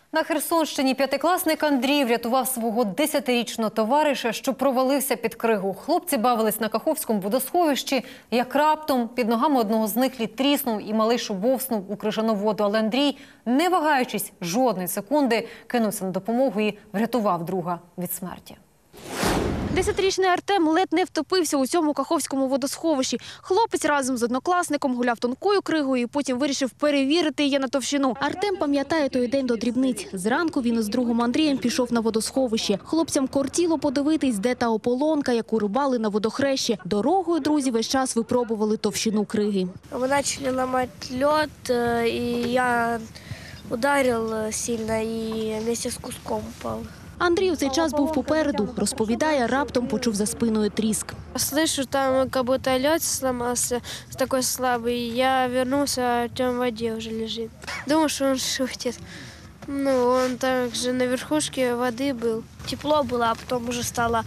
На Херсонщині п'ятикласник Андрій врятував свого 10-річного товариша, що провалився під кригу. Хлопці бавились на Каховському водосховищі, як раптом під ногами одного з них лід тріснув і малий шубовснув у крижану воду. Але Андрій, не вагаючись жодної секунди, кинувся на допомогу і врятував друга від смерті. 10-річний Артем ледь не втопився у цьому Каховському водосховищі. Хлопець разом з однокласником гуляв тонкою кригою і потім вирішив перевірити її на товщину. Артем пам'ятає той день до дрібниць. Зранку він із другом Андрієм пішов на водосховище. Хлопцям кортіло подивитись, де та ополонка, яку рубали на водохрещі. Дорогою друзі весь час випробували товщину криги. Ми почали ламати лід, і я ударив сильно і вместе з куском впав. Андрій у цей час був попереду. Розповідає, раптом почув за спиною тріск. Слышу, там как будто лед сломался, такой слабый. Я вернулся, а Артем в воде уже лежит. Думаю, что он шутит. Ну, он также на верхушке воды был. Тепло было, а потом уже стало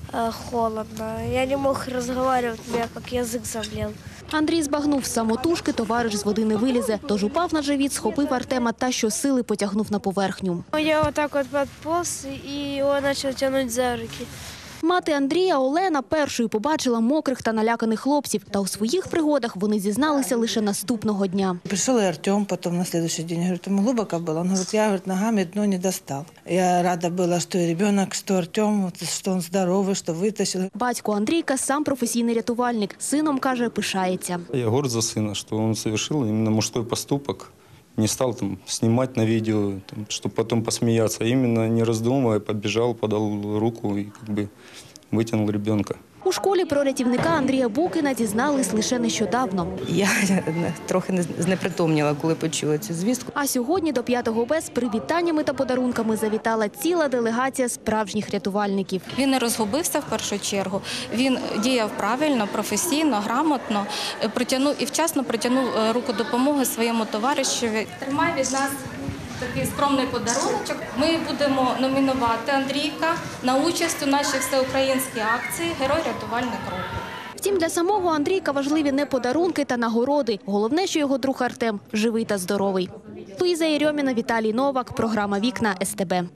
холодно. Я не мог разговаривать, у меня как язык заблел. Андрій збагнув, самотужки товариш з води не вилізе. Тож упав на живіт, схопив Артема та щосили потягнув на поверхню. Я вот так вот подполз, и он начал тянуть за руки. Мати Андрія Олена першою побачила мокрих та наляканих хлопців. Та у своїх пригодах вони зізналися лише наступного дня. Пришел и Артем потом на следующий день. Говорит, ему глубоко было. Он говорит, я ногами дно не достал. Я рада была, что и ребенок, что Артем, что он здоровый, что вытащил. Батько Андрійка сам професійний рятувальник. Сином, каже, пишається. Я горд за сына, что он совершил именно мужской поступок. Не стал там снимать на видео, чтобы потом посмеяться. Именно не раздумывая, побежал, подал руку и как бы вытянул ребенка. У школі про рятівника Андрія Букина дізнались лише нещодавно. Я трохи знепритомніла, коли почула цю звістку. А сьогодні до 5 Б з привітаннями та подарунками завітала ціла делегація справжніх рятувальників. Він не розгубився в першу чергу, він діяв правильно, професійно, грамотно, і вчасно протягнув руку допомоги своєму товаришеві. Тримай від нас такий скромний подаруночок. Ми будемо номінувати Андрійка на участь у нашій всеукраїнській акції «Герой рятувальник року». Втім, для самого Андрійка важливі не подарунки та нагороди. Головне, що його друг Артем живий та здоровий. Луїза Єрьоміна, Віталій Новак. Програма «Вікна» СТБ.